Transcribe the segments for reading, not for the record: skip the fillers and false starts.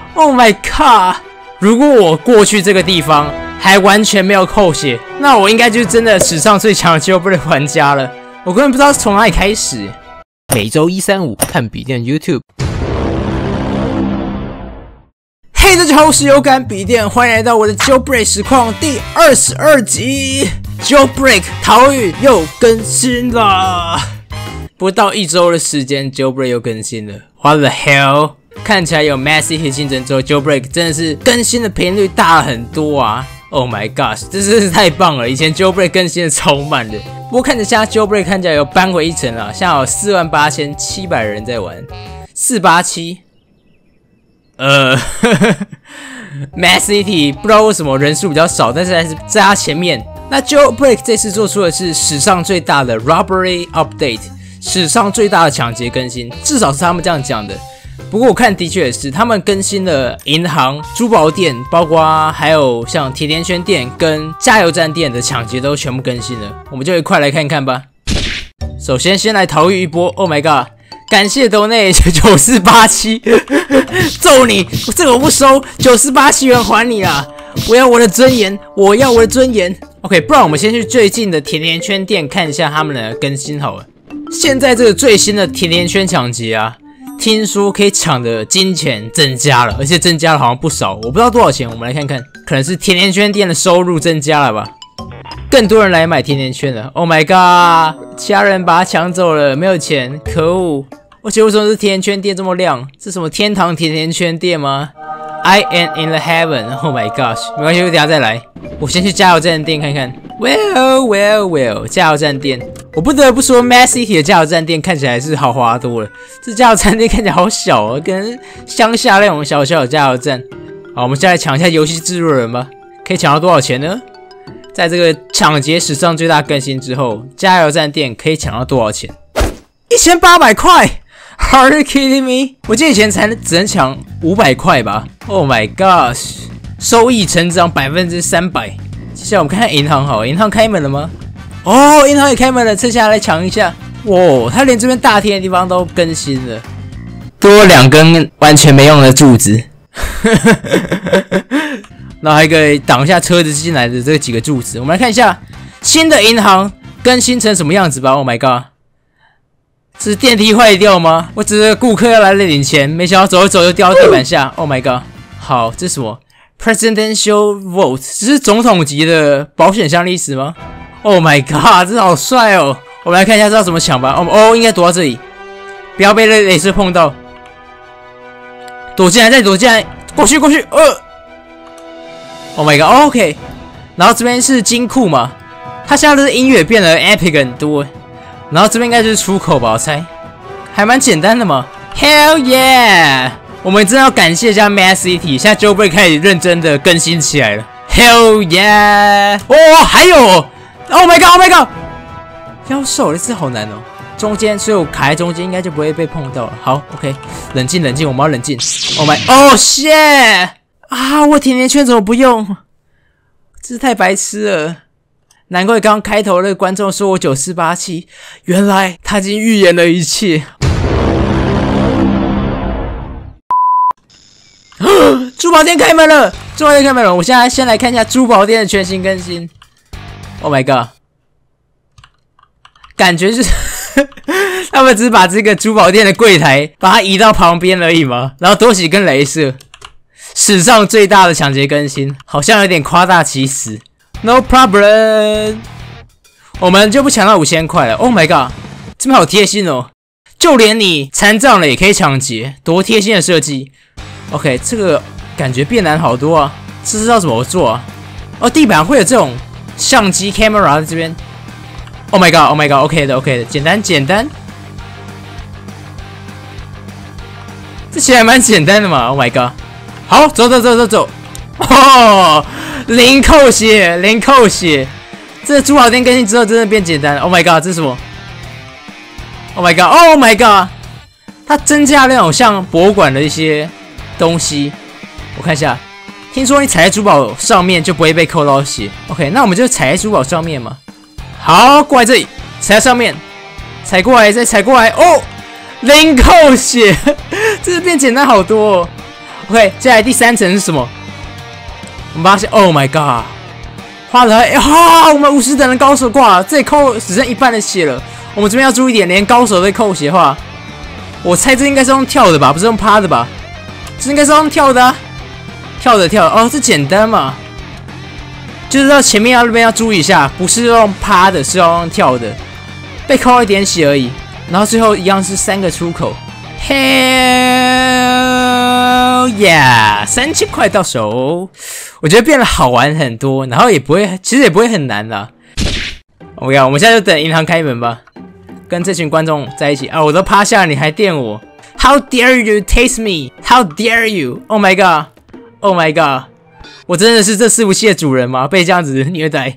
！Oh my god！ 如果我过去这个地方还完全没有扣血，那我应该就是真的史上最强的 Jailbreak 玩家了。我根本不知道从哪里开始。每周1、3、5看笔电 YouTube。嘿，大家好，我是有感笔电，欢迎来到我的 Jailbreak 实况第22集。Jailbreak 逃狱又更新了，不到1周的时间 ，Jailbreak 又更新了。What the hell？ 看起来有 Mad City 新增之后 ，Jailbreak 真的是更新的频率大了很多啊 ！Oh my gosh， 这真是太棒了！以前 Jailbreak 更新的超慢的，不过看着现在 Jailbreak 看起来有扳回一城了，现在有48700人在玩，487。Mad City 不知道为什么人数比较少，但是还是在他前面。那 Jailbreak 这次做出的是史上最大的 Robbery Update， 史上最大的抢劫更新，至少是他们这样讲的。不过我看的确也是，他们更新了银行、珠宝店，包括还有像甜甜圈店跟加油站店的抢劫都全部更新了，我们就一块来看看吧。首先来逃狱一波 ，Oh my god！ 感谢斗内9487，揍你！这个我不收，9487元还你啦！我要我的尊严，我要我的尊严。OK， 不然我们先去最近的甜甜圈店看一下他们的更新好了。现在这个最新的甜甜圈抢劫啊，听说可以抢的金钱增加了，而且增加了好像不少，我不知道多少钱，我们来看看，可能是甜甜圈店的收入增加了吧。更多人来买甜甜圈了 ，Oh my god！ 其他人把它抢走了，没有钱，可恶！而且为什么是甜甜圈店这么亮？是什么天堂甜甜圈店吗 ？I am in the heaven！Oh my gosh！ 没关系，我等下再来。我先去加油站店看看。Well， 加油站店，我不得不说 ，Mad City 的加油站店看起来是豪华多了。这加油站店看起来好小啊，跟乡下那种小小的加油站。好，我们再来抢一下游戏制作人吧，可以抢到多少钱呢？在这个抢劫史上最大更新之后，加油站店可以抢到多少钱？1800块 ？Are you kidding me？ 我记得以前只能抢500块吧 ？Oh my gosh！ 收益成长300%。接下来我们看看银行好了，银行开门了吗？哦，银行也开门了，趁下来抢一下。哇，他连这边大厅的地方都更新了，多2根完全没用的柱子。然后还可以挡一下车子进来的这几个柱子。我们来看一下新的银行更新成什么样子吧。Oh my god！ 是电梯坏掉吗？我只是顾客要来领钱，没想到走一走就掉到地板下。Oh my god！ 好，这是什么 ？Presidential Vote， 这是总统级的保险箱历史吗 ？Oh my god！ 这好帅哦！我们来看一下知道怎么抢吧。哦，应该躲到这里，不要被雷射碰到。躲进来，再躲进来，过去。Oh my god，OK， 然后这边是金库嘛，它现在的音乐变得 epic 很多，然后这边应该就是出口吧，我猜，还蛮简单的嘛。Hell yeah！ 我们真的要感谢一下 Mad City， 现在 Jailbreak 开始认真的更新起来了。Hell yeah！ 哦，还有 ，Oh my god！ 妖兽，这次好难哦。中间，所以我卡在中间，应该就不会被碰到了。好 ，OK， 冷静，我们要冷静。Oh shit！啊！我甜甜圈怎么不用？这是太白痴了！难怪刚刚开头那个观众说我9487，原来他已经预言了一切。珠宝店开门了！我现在先来看一下珠宝店的全新更新。Oh my god！ 感觉就是他们只是把这个珠宝店的柜台把它移到旁边而已嘛，然后多几根雷射。史上最大的抢劫更新，好像有点夸大其词。No problem， 我们就不抢到5000块了。Oh my god， 这边好贴心哦，就连你残障了也可以抢劫，多贴心的设计。OK， 这个感觉变难好多啊，这是要怎么做啊？哦，地板会有这种相机 camera 在这边。Oh my god，OK 的，简单。这其实还蛮简单的嘛。Oh my god。好，走，哦，零扣血，这珠宝店更新之后真的变简单了。Oh my god， 这是什么 ？Oh my god， 它增加了那种像博物馆的一些东西。我看一下，听说你踩在珠宝上面就不会被扣到血。OK， 那我们就踩在珠宝上面嘛。好，过来这里，踩在上面，踩过来，再踩过来。哦，零扣血，这变简单好多哦。 OK， 接下来第3层是什么？我们发现 ，Oh my God， 花了我们50等的高手挂了，这里扣只剩一半的血了。我们这边要注意点，连高手都扣血的话，我猜这应该是用跳的吧，不是用趴的吧？这应该是用跳的啊，跳的哦，这简单嘛。就是到前面那边要注意一下，不是用趴的，是要用跳的。被扣一点血而已，然后最后一样是3个出口。Hell yeah，3000块到手，我觉得变得好玩很多，然后也不会，其实也不会很难啦。OK， 我们现在就等银行开门吧，跟这群观众在一起啊！我都趴下，你还电我 ？How dare you taste me? How dare you? Oh my god! Oh my god! 我真的是这伺服器的主人吗？被这样子虐待？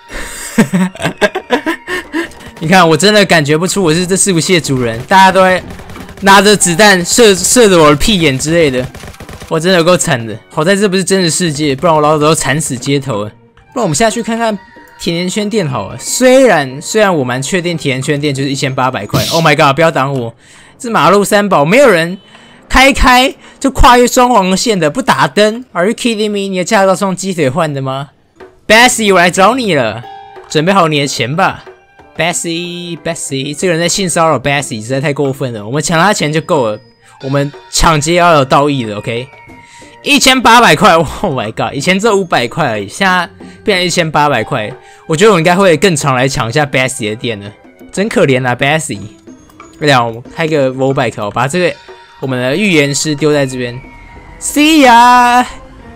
你看，我真的感觉不出我是这伺服器的主人，大家都会拿着子弹射着我的屁眼之类的，我真的有够惨的。好在这不是真实世界，不然我老早都惨死街头了。不然我们下去看看甜甜圈店好了。虽然我蛮确定甜甜圈店就是1800块。Oh my god！ 不要挡我，这马路三宝没有人开就跨越双黄线的，不打灯。Are you kidding me？ 你的驾照是用鸡腿换的吗 ？Bessie， 我来找你了，准备好你的钱吧。Bessie， 这个人在性骚扰 Bessie， 实在太过分了。我们抢他钱就够了，我们抢劫要有道义的 ，OK？1800块 ，Oh my god！ 以前只有500块而已，现在变成1800块。我觉得我应该会更常来抢一下 Bessie 的店了，真可怜啊 Bessie。对啊，我们开个 Rollback， 把这个我们的预言师丢在这边。See ya。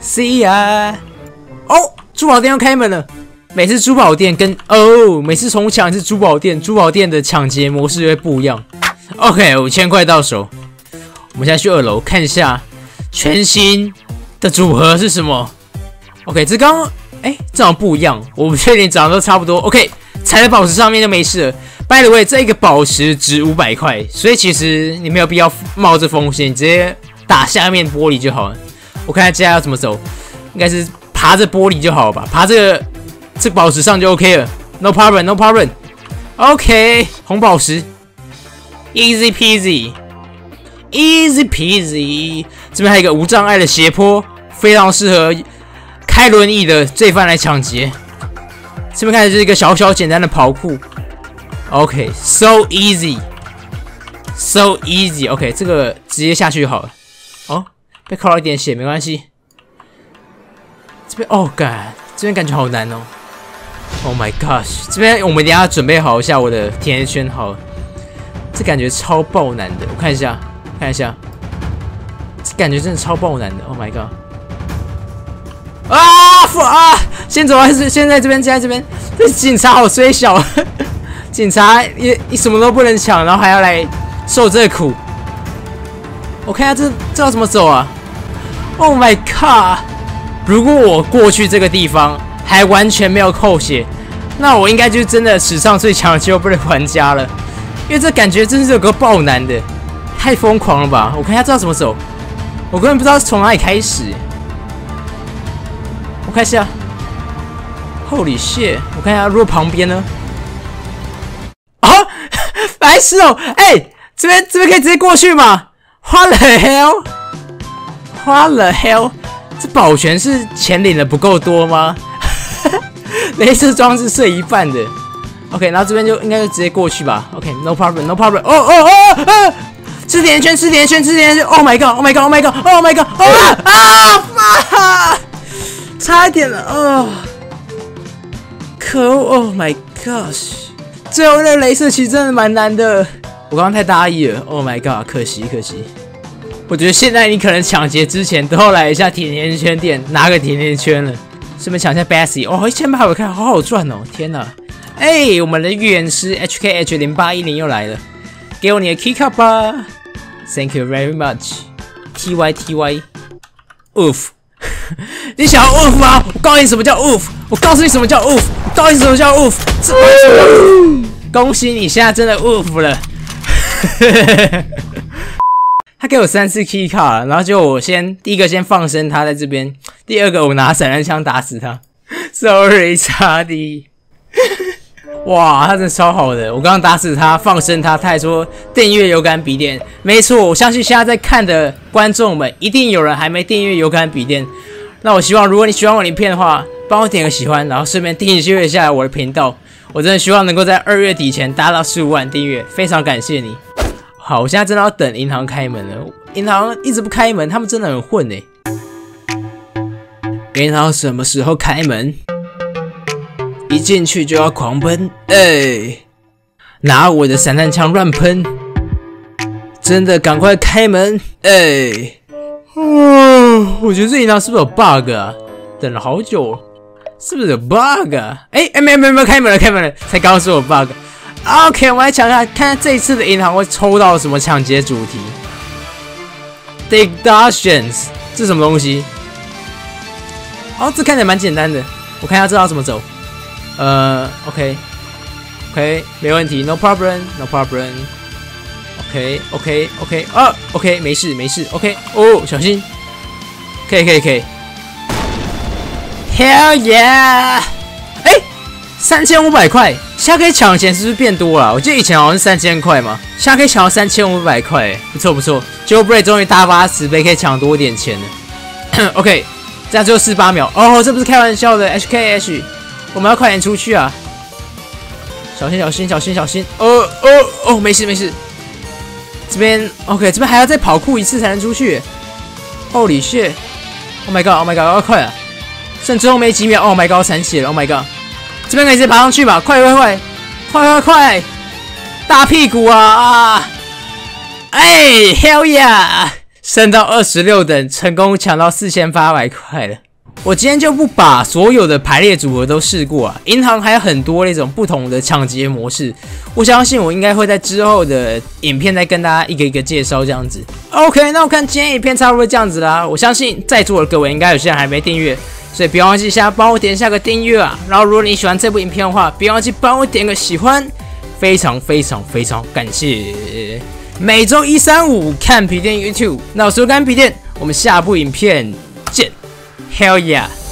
哦，珠宝店要开门了。每次珠宝店每次重抢一次珠宝店的抢劫模式会不一样。OK， 5000块到手，我们现在去2楼看一下全新的组合是什么。OK， 这刚刚这好像不一样，我不确定长得都差不多。OK， 踩在宝石上面就没事了。By the way， 这个宝石值500块，所以其实你没有必要冒这风险，你直接打下面玻璃就好了。我看看接下来要怎么走，应该是爬着玻璃就好了吧？爬这个宝石上就 OK 了 ，No problem。OK， 红宝石 ，Easy peasy。这边还有一个无障碍的斜坡，非常适合开轮椅的罪犯来抢劫。这边看的是一个小简单的跑酷。OK，so easy。OK， 这个直接下去就好了。哦，被扣了一点血，没关系。这边这边感觉好难哦。Oh my gosh！ 这边我们等一下准备好一下我的甜甜圈好了。这感觉超爆难的，我看一下，这感觉真的超爆难的。Oh my god！ 先走还是先在这边？这警察好衰小，警察也什么都不能抢，然后还要来受这苦。我看一下这要怎么走啊 ？Oh my god！ 如果我过去这个地方还完全没有扣血，那我应该就是真的史上最强的救不能玩家了。因为这感觉真是有个爆难的，太疯狂了吧！我看一下这要怎么走，我根本不知道从哪里开始。我看一下 ，Holy shit！ 我看一下，如果旁边呢？白痴哦！这边可以直接过去吗 ？What the hell？ 这保全是钱领的不够多吗？雷射装置射一半的。OK， 然后这边就应该就直接过去吧。OK，no problem，no problem。吃甜甜圈。Oh my god！ 差一点了可恶 ！Oh my gosh！ 最后那个雷射其实真的蛮难的，我刚刚太大意了。Oh my god！ 可惜。我觉得现在你可能抢劫之前都要来一下甜甜圈店拿个甜甜圈了，顺便抢一下 Bessie。1800块，好好赚哦！天哪！我们的预言师 HKH0810 又来了，给我你的 key cup 吧 ！Thank you very much。TY。Oof！ 你想要 oof 吗？我告诉你什么叫 oof！ 恭喜你现在真的 oof 了！他给我3次 key card， 然后就我第一个先放生他在这边，第二个我拿散弹枪打死他。Sorry， 查理。 哇，他真的超好的！我刚刚打死他，放生他，他还说订阅有感笔电。没错，我相信现在在看的观众们，一定有人还没订阅有感笔电。那我希望，如果你喜欢我的影片的话，帮我点个喜欢，然后顺便订阅一下我的频道。我真的希望能够在2月底前达到15万订阅，非常感谢你。好，我现在真的要等银行开门了，银行一直不开门，他们真的很混欸。银行什么时候开门？一进去就要狂奔，拿我的散弹枪乱喷，真的赶快开门，我觉得这银行是不是有 bug 啊？等了好久，是不是有 bug 啊？没有开门了，才告诉我 bug。OK， 我们来讲看看这一次的银行会抽到什么抢劫主题。Deductions 这是什么东西？哦，这看起来蛮简单的，我看一下这要怎么走。OK， 没问题 ，No problem，No problem。OK， OK， 没事 ，OK， 哦，小心，可以 ，Hell yeah！ 3500块，现在可以抢的钱是不是变多了？我记得以前好像是3000块嘛，现在可以抢到3500块，不错。Jailbreak 终于大发慈悲，可以抢多一点钱了。OK， 这样只有48秒，哦，这不是开玩笑的 ，HKH。我们要快点出去啊！小心！没事。这边 OK， 这边还要再跑酷一次才能出去。Holy shit！Oh my god！ 要快啊！剩最后没几秒 ！Oh my god！ 残血了 ！Oh my god！ 这边可以直接爬上去吧？快！大屁股啊！Hell yeah！ 升到26等，成功抢到4800块了。我今天就不把所有的排列组合都试过啊，银行还有很多那种不同的抢劫模式，我相信我应该会在之后的影片再跟大家一个一个介绍这样子。OK， 那我看今天影片差不多这样子啦，我相信在座的各位应该有些人还没订阅，所以不要忘记现在帮我点下个订阅啊，然后如果你喜欢这部影片的话，不要忘记帮我点个喜欢，非常感谢。每周1、3、5看皮店 YouTube， 那我是干皮店，我们下部影片见。Hell yeah!